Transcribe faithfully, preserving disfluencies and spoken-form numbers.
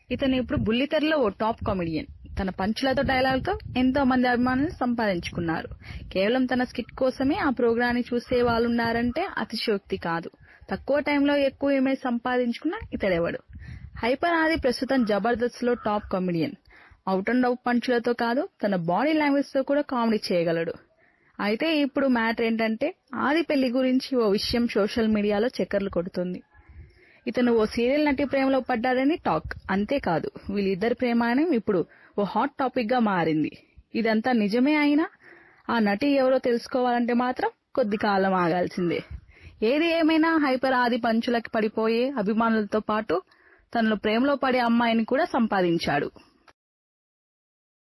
ఇతను ఇప్పుడు బుల్లితెరలో ఓ top comedian. తన పంచులతో డైలాగులతో ఎంతో మంది అభిమానులను సంపాదించుకున్నారు. కేవలం తన స్కిట్ కోసమే ఆ ప్రోగ్రాన్ని చూసే వాళ్ళున్నారంటే అతిశయోక్తి కాదు. తక్కువ టైంలో ఎక్కువ ఇమేజ్ సంపాదించుకున్న ఇతడెవడు? హైపర్ ఆది ప్రస్తుతం జబర్దస్త్ లో top comedian. Out and out పంచులతో కాదు, తన బాడీ లాంగ్వేజ్ తో కూడా కామెడీ చేయగలడు. అయితే ఇప్పుడు మ్యాటర్ ఏంటంటే, ఆది పెళ్లి గురించి ఓ విషయం సోషల్ మీడియాలో చక్కర్లు కొడుతుంది. ఇతను ఓ సీరియల్ నటి ప్రేమలో పడ్డాడని టాక్. అంతేకాదు, వీళ్ళిద్దరి ప్రేమాయణం ఇప్పుడు ఓ హాట్ టాపిక్ గా మారింది. ఇదంతా నిజమే అయినా ఆ నటి ఎవరో తెలుసుకోవాలంటే మాత్రం కొద్ది కాలం ఆగాల్సిందే. ఏది ఏమైనా హైపర్ ఆది పంచులకి పడిపోయే అభిమానులతో పాటు తనలో ప్రేమలో పడే అమ్మాయిని కూడా సంపాదించాడు.